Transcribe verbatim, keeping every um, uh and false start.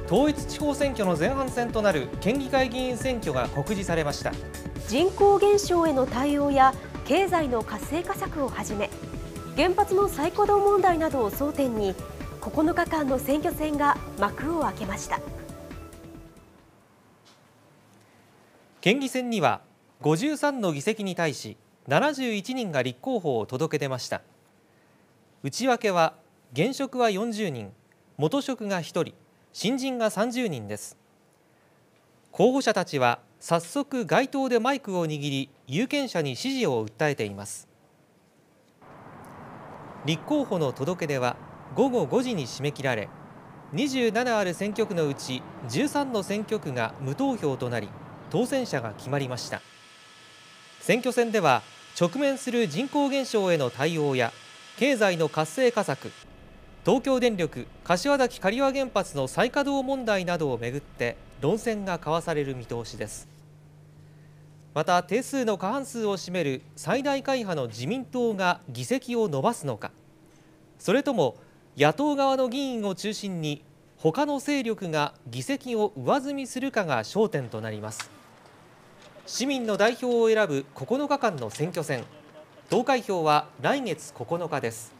統一地方選挙の前半戦となる県議会議員選挙が告示されました。 人口減少への対応や経済の活性化策をはじめ、原発の再稼働問題などを争点にここのかかんの選挙戦が幕を開けました。 県議選にはごじゅうさんの議席に対しななじゅういちにんが立候補を届け出ました。内訳は現職はよんじゅうにん、元職がひとり、新人がさんじゅうにんです。候補者たちは早速街頭でマイクを握り、有権者に支持を訴えています。立候補の届け出はごごごじに締め切られ、にじゅうななある選挙区のうちじゅうさんの選挙区が無投票となり、当選者が決まりました。選挙戦では直面する人口減少への対応や経済の活性化策、東京電力柏崎刈羽原発の再稼働問題などをめぐって論戦が交わされる見通しです。また定数の過半数を占める最大会派の自民党が議席を伸ばすのか、それとも野党側の議員を中心に他の勢力が議席を上積みするかが焦点となります。市民の代表を選ぶここのかかんの選挙戦、投開票は来月ここのかです。